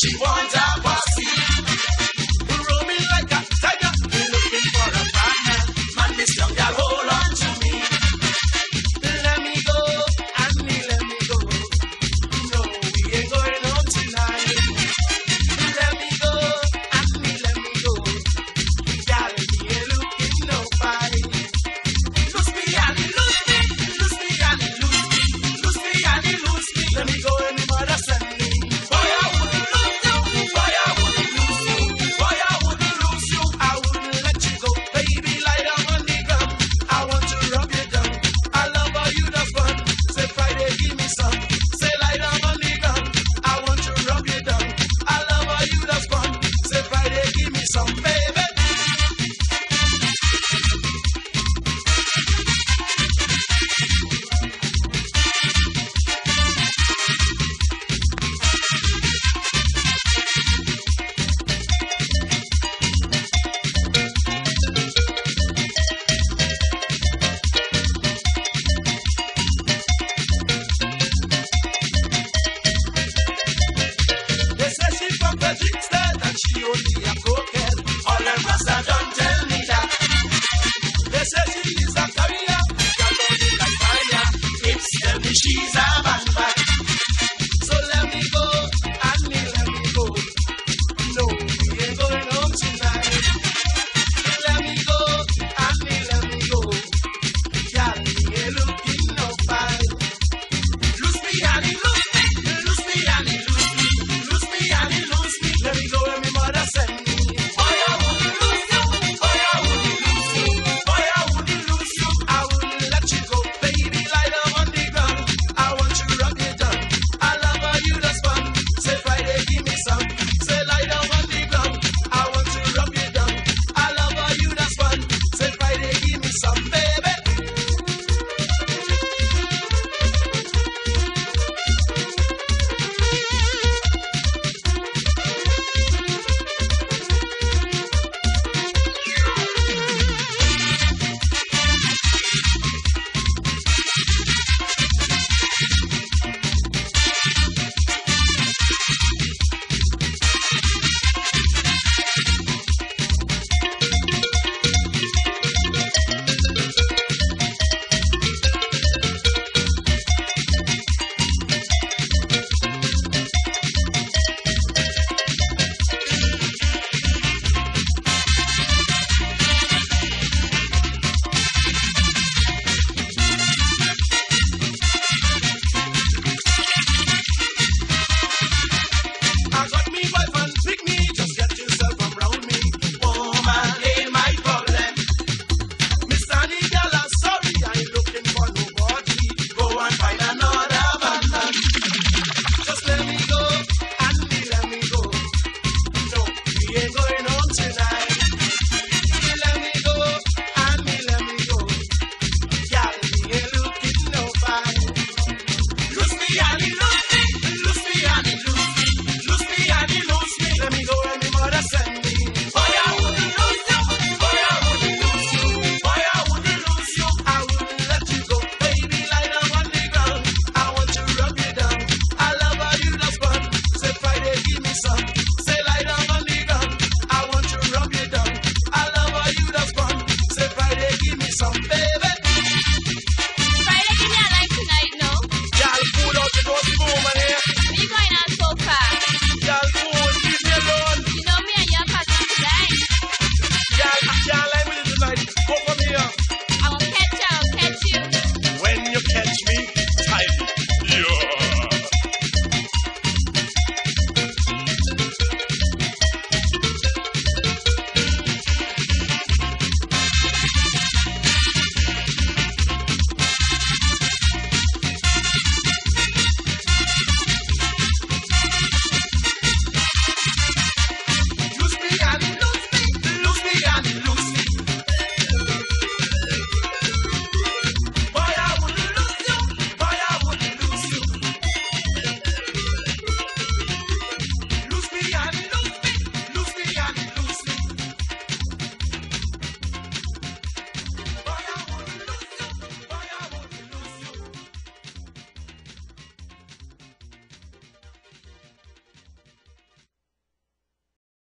she wants a pussy. Roaming like a tiger, looking for a partner. Man, this young girl hold on to me. Let me go, Annie, let me go. No, we ain't going home tonight. Let me go, Annie, let me go. Girl, we ain't looking no fight. Lose me, Annie, lose me. Lose me, Annie, lose me. Lose me, Annie, lose me. Let me go and the mother send me. Boy, I wouldn't lose you. Boy, I wouldn't lose you. Boy, I wouldn't lose you. I wouldn't let you go. Baby, lie down on the ground. I want to rub you down. I love how you just fun. Say Friday, give me some. Say lie down on the ground. I want to rub you down. I love how you just fun. Say Friday, give me some, baby. They say she from the Kingston and she only a cokehead. All them rasta don't tell me that. They say she is a carrier, got body like fire. It's tell me she's a man back. So let me go, Annie, let me go. No, we ain't going home tonight. Let me go, Annie, let me go. Girl, we ain't looking no fight. Lose me, Annie, lose me. Lose me, Annie, lose me. Lose me, Annie, lose me. Let me go and my mother send me. Boy, I wouldn't lose you. Boy, I wouldn't lose you. Boy, I wouldn't lose you. I wouldn't let you go. Baby, lie down on the ground. I want to rock it down. I love how you just fun. Say Friday, give me some. Say lie down on the ground. I want to rock it down. I love how you just fun. Say Friday, give me some, baby. I got me boyfriend, pick me, just get yourself around me. Woman ain't my problem. Miss Annie, girl, I'm sorry, I ain't looking for nobody. Go and find another man. Just let me go, Annie, let me go. No, we ain't going home tonight. Let me go, Annie, let me go. Girl, we ain't looking no fight. Lose me, Annie, lose me. Lose me, Annie, lose me. Lose me, Annie, lose me. Let me go and my mother send me. Boy, I wouldn't lose you. Boy, I wouldn't lose you. Boy, I wouldn't lose you. I wouldn't let you go. Baby, lie down on the ground. I want to rub you down. I love how you just fun. Say Friday, give me some. Say lie down on the ground. I want to rub you down. I love how you just fun. Say Friday, give me some, baby.